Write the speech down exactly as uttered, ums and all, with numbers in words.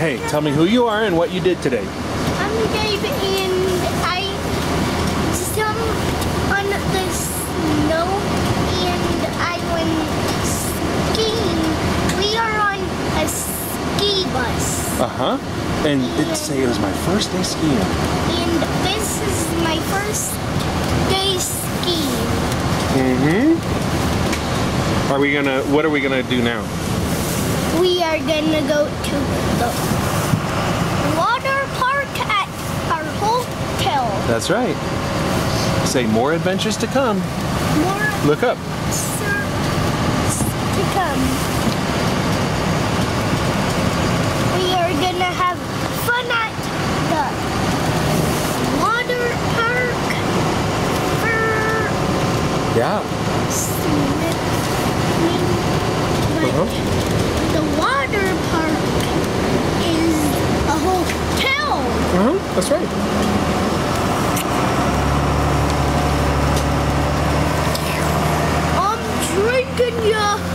Hey, tell me who you are and what you did today. I'm Dave, and I jumped on the snow, and I went skiing. We are on a ski bus. Uh-huh. And it say it was my first day skiing. And this is my first day skiing. Mm-hmm. Are we gonna, what are we gonna do now? We are gonna go to the water park at our hotel. That's right. Say more adventures to come. More Look up. adventures to come. We are gonna have fun at the water park for Yeah. But Uh-huh. the water park is a hotel. Uh-huh. That's right. I'm drinking ya.